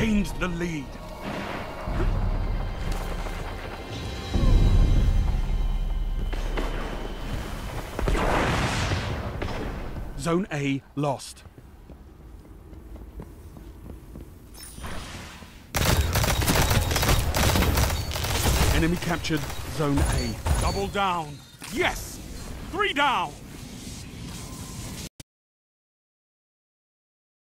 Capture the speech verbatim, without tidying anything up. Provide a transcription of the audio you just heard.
gained the lead. Zone A lost. Enemy captured Zone A. Double down. Yes! Three down!